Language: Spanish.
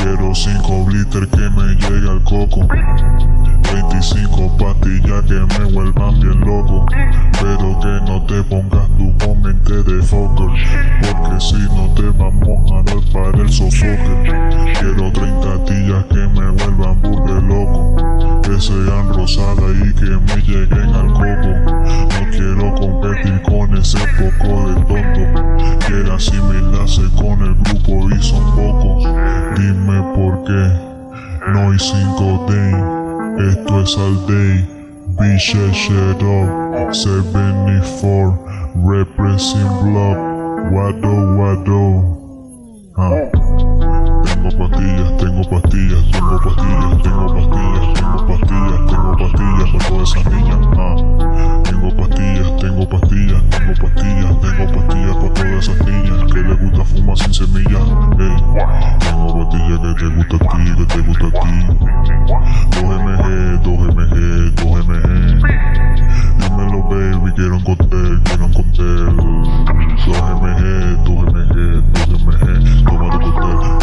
Quiero 5 blister que me llegue al coco, 25 pastillas que me vuelvan bien loco, pero que no te pongas tu mente de fucker, porque si no te vamos a dar para el sofoque. Quiero 30 tillas que me vuelvan burda loco, que sean rosadas y que me lleguen al coco. No quiero competir con ese poco de tonto, quiero asimilarse con el grupo y son pocos. Dime por qué no hay 5 day, esto es all day. Bitch, shut up, 74, represent block, wado. Tengo pastillas, tengo pastillas, tengo pastillas, tengo pastillas, tengo pastillas, tengo pastillas para todas esas niñas. Tengo pastillas, tengo pastillas, tengo pastillas, tengo pastillas para todas esas niñas que les gusta fumar sin semillas. Tengo pastillas que te gusta a ti, que te gusta a ti. 2 mg, 2 mg. Dímelo baby, quiero un cóctel, quiero un cóctel. 2 mg, 2 mg, 2 mg. Toma tu cóctel.